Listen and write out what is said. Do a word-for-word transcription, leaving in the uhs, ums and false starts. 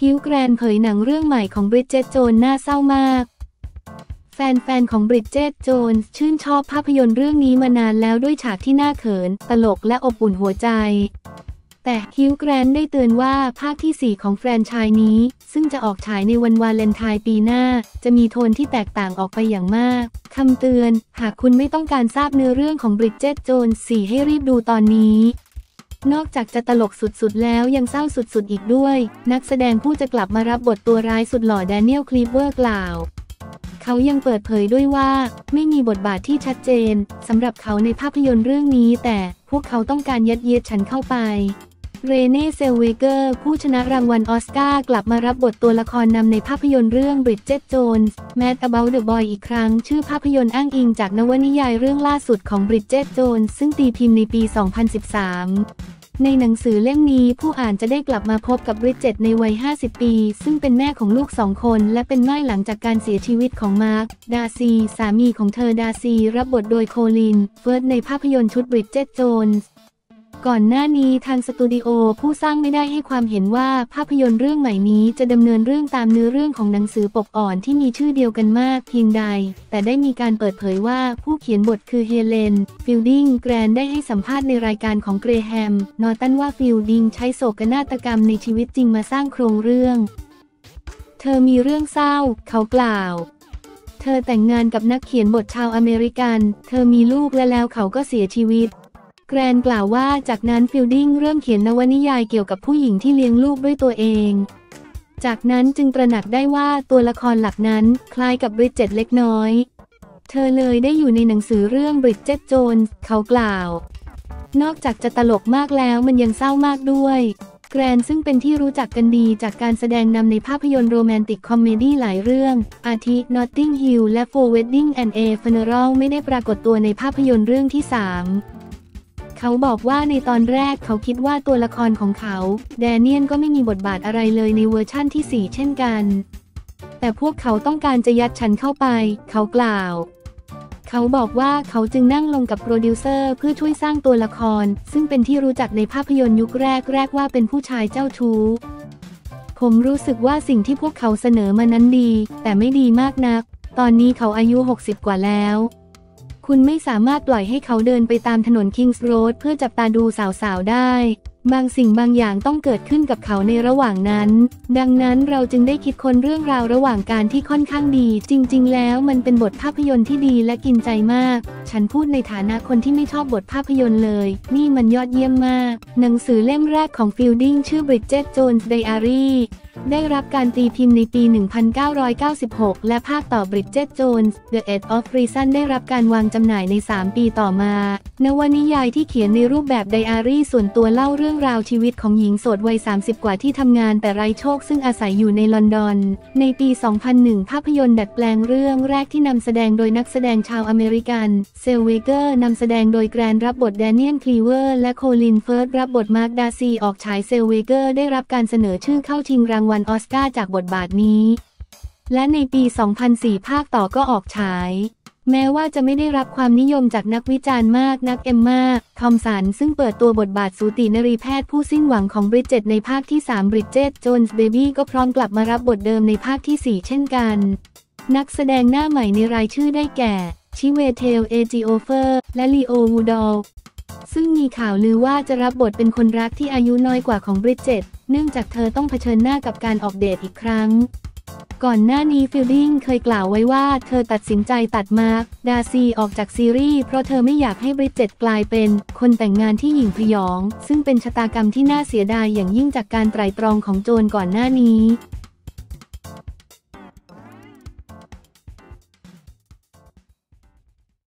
ฮิวแกรนเผยหนังเรื่องใหม่ของบริดเจต โจนส์น่าเศร้ามากแฟนๆของบริดเจต โจนส์ชื่นชอบภาพยนตร์เรื่องนี้มานานแล้วด้วยฉากที่น่าเขินตลกและอบอุ่นหัวใจแต่ฮิวแกรนได้เตือนว่าภาคที่สี่ของแฟรนไชส์นี้ซึ่งจะออกฉายในวันวาเลนไทน์ปีหน้าจะมีโทนที่แตกต่างออกไปอย่างมากคำเตือนหากคุณไม่ต้องการทราบเนื้อเรื่องของบริดเจต โจนส์สี่ให้รีบดูตอนนี้นอกจากจะตลกสุดๆแล้วยังเศร้าสุดๆอีกด้วยนักแสดงผู้จะกลับมารับบทตัวร้ายสุดหล่อแดเนียล คลีเวอร์กล่าวเขายังเปิดเผยด้วยว่าไม่มีบทบาทที่ชัดเจนสำหรับเขาในภาพยนตร์เรื่องนี้แต่พวกเขาต้องการยัดเยียดฉันเข้าไปเรเน่ เซลเวเกอร์ผู้ชนะรางวัลออสการ์กลับมารับบทตัวละครนำในภาพยนตร์เรื่อง บริดเจต โจนส์ Mad About the Boy อีกครั้งชื่อภาพยนตร์อ้างอิงจากนวนิยายเรื่องล่าสุดของ บริดเจต โจนส์ ซึ่งตีพิมพ์ในปี สองพันสิบสามในหนังสือเล่มนี้ผู้อ่านจะได้กลับมาพบกับบริดเจตในวัยห้าสิบปีซึ่งเป็นแม่ของลูกสองคนและเป็นม่ายหลังจากการเสียชีวิตของมาร์ค ดาร์ซีสามีของเธอดาร์ซีรับบทโดยโคลิน เฟิร์ธในภาพยนตร์ชุด บริดเจต โจนส์ก่อนหน้านี้ทางสตูดิโอผู้สร้างไม่ได้ให้ความเห็นว่าภาพยนตร์เรื่องใหม่นี้จะดำเนินเรื่องตามเนื้อเรื่องของหนังสือปกอ่อนที่มีชื่อเดียวกันมากเพียงใดแต่ได้มีการเปิดเผยว่าผู้เขียนบทคือเฮเลน ฟิลดิงแกรนได้ให้สัมภาษณ์ในรายการของเกรแฮม นอร์ตันว่าฟิลดิงใช้โศกนาฏกรรมในชีวิตจริงมาสร้างโครงเรื่องเธอมีเรื่องเศร้าเขากล่าวเธอแต่งงานกับนักเขียนบทชาวอเมริกันเธอมีลูกและแล้วเขาก็เสียชีวิตแกรนกล่าวว่าจากนั้นฟิลดิงเริ่มเขียนนวนิยายเกี่ยวกับผู้หญิงที่เลี้ยงลูกด้วยตัวเองจากนั้นจึงตระหนักได้ว่าตัวละครหลักนั้นคล้ายกับบริดเจตเล็กน้อยเธอเลยได้อยู่ในหนังสือเรื่อง บริดเจต โจนส์ เขากล่าวนอกจากจะตลกมากแล้วมันยังเศร้ามากด้วยแกรนซึ่งเป็นที่รู้จักกันดีจากการแสดงนำในภาพยนตร์โรแมนติกคอมเมดี้หลายเรื่องอาทิ Notting Hill และ For Wedding and a Funeral ไม่ได้ปรากฏตัวในภาพยนตร์เรื่องที่สามเขาบอกว่าในตอนแรกเขาคิดว่าตัวละครของเขาแดเนียลก็ไม่มีบทบาทอะไรเลยในเวอร์ชั่นที่สี่เช่นกันแต่พวกเขาต้องการจะยัดฉันเข้าไปเขากล่าวเขาบอกว่าเขาจึงนั่งลงกับโปรดิวเซอร์เพื่อช่วยสร้างตัวละครซึ่งเป็นที่รู้จักในภาพยนตร์ยุคแรกแรกว่าเป็นผู้ชายเจ้าชู้ผมรู้สึกว่าสิ่งที่พวกเขาเสนอมานั้นดีแต่ไม่ดีมากนักตอนนี้เขาอายุหกสิบกว่าแล้วคุณไม่สามารถปล่อยให้เขาเดินไปตามถนนคิงส์โรดเพื่อจับตาดูสาวๆได้บางสิ่งบางอย่างต้องเกิดขึ้นกับเขาในระหว่างนั้นดังนั้นเราจึงได้คิดค้นเรื่องราวระหว่างการที่ค่อนข้างดีจริงๆแล้วมันเป็นบทภาพยนตร์ที่ดีและกินใจมากฉันพูดในฐานะคนที่ไม่ชอบบทภาพยนตร์เลยนี่มันยอดเยี่ยมมากหนังสือเล่มแรกของฟิลดิงชื่อ บริดเจต โจนส์ ไดอารี่ ได้รับการตีพิมพ์ในปี หนึ่งพันเก้าร้อยเก้าสิบหก และภาคต่อ บริดเจต โจนส์ The Edge of Reason ได้รับการวางจำหน่ายใน สาม ปีต่อมานวนิยายที่เขียนในรูปแบบไดอารี่ส่วนตัวเล่าเรื่องราวชีวิตของหญิงโสดวัย สามสิบ กว่าที่ทำงานแต่ไร้โชคซึ่งอาศัยอยู่ในลอนดอนในปี สองพันหนึ่ง ภาพยนตร์ดัดแปลงเรื่องแรกที่นำแสดงโดยนักแสดงชาวอเมริกันเซลเวเกอร์นำแสดงโดยแกรนรับบทแดเนียล คลีเวอร์และโคลิน เฟิร์ธรับบทมาร์ค ดาร์ซีออกฉายเซลเวเกอร์ได้รับการเสนอชื่อเข้าชิงรางวัลออสการ์จากบทบาทนี้และในปี สองพันสี่ ภาคต่อก็ออกฉายแม้ว่าจะไม่ได้รับความนิยมจากนักวิจารณ์มากนักเอมมาทอมสันซึ่งเปิดตัวบทบาทสูตินรีแพทย์ผู้สิ้นหวังของบริดเจตในภาคที่ สาม บริดเจต โจนส์ เบบี้ก็พร้อมกลับมารับบทเดิมในภาคที่ สี่ เช่นกันนักแสดงหน้าใหม่ในรายชื่อได้แก่ชิเวเทล เอจิโอเฟอร์และลีโอ วูดอลซึ่งมีข่าวลือว่าจะรับบทเป็นคนรักที่อายุน้อยกว่าของบริดเจตเนื่องจากเธอต้องเผชิญหน้ากับการออกเดทอีกครั้งก่อนหน้านี้ฟิลดิงเคยกล่าวไว้ว่าเธอตัดสินใจตัดมาร์ค ดาร์ซีออกจากซีรีส์เพราะเธอไม่อยากให้บริดเจตกลายเป็นคนแต่งงานที่หยิ่งพยองซึ่งเป็นชะตากรรมที่น่าเสียดายอย่างยิ่งจากการไตร่ตรองของโจนก่อนหน้านี้